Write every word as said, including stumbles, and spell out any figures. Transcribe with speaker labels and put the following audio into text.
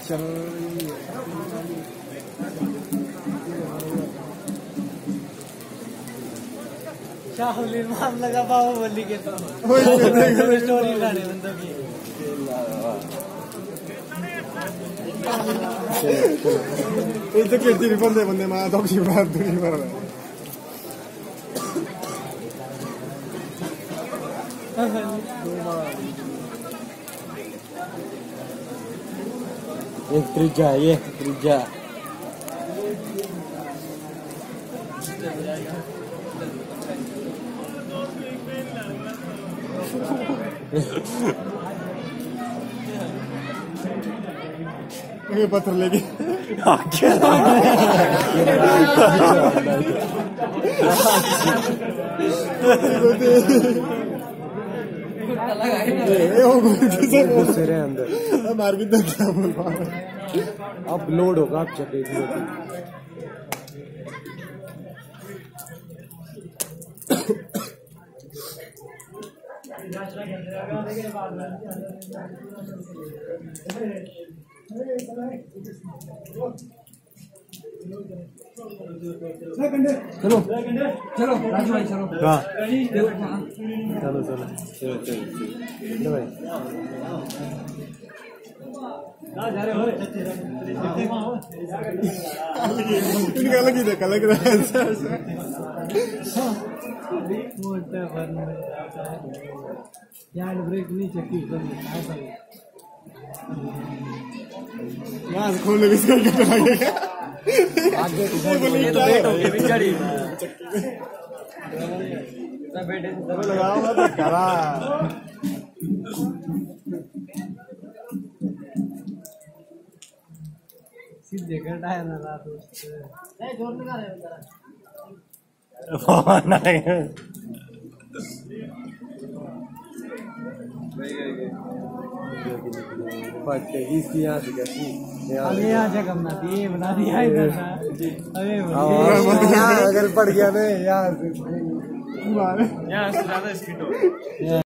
Speaker 1: चल रही है।
Speaker 2: शाहुलिन मामला का पाव बोली के तो स्टोरी लाने बंदों की
Speaker 1: ये तो कितनी बंदे बंदे मां तो की बात दूरी पर
Speaker 2: एक त्रिजा ये त्रिजा
Speaker 1: ये पत्थर लेके अंदर मार भी तो क्या बोल पा
Speaker 2: अब लोड होगा आप चले चलो चलो राजू भाई चलो हाँ चलो चलो चलो चलो भाई
Speaker 1: इनका लगी देखा लग रहा है
Speaker 2: यार ब्रेक नहीं चक्की
Speaker 1: यहाँ से खोलने भी इसका क्या लगेगा
Speaker 2: आगे ये तो वेट हो गई बिचारी सब बैठे सब
Speaker 1: लगाओ मत करा
Speaker 2: सीधे करता है ना रात नहीं जोर लगा रहे हो नहीं पट्टे इसकी यहाँ से कैसी अरे यहाँ जगह बना दी बना दिया इधर अरे यहाँ अगर पड़ गया ना यहाँ से यहाँ से ज्यादा स्पीड हो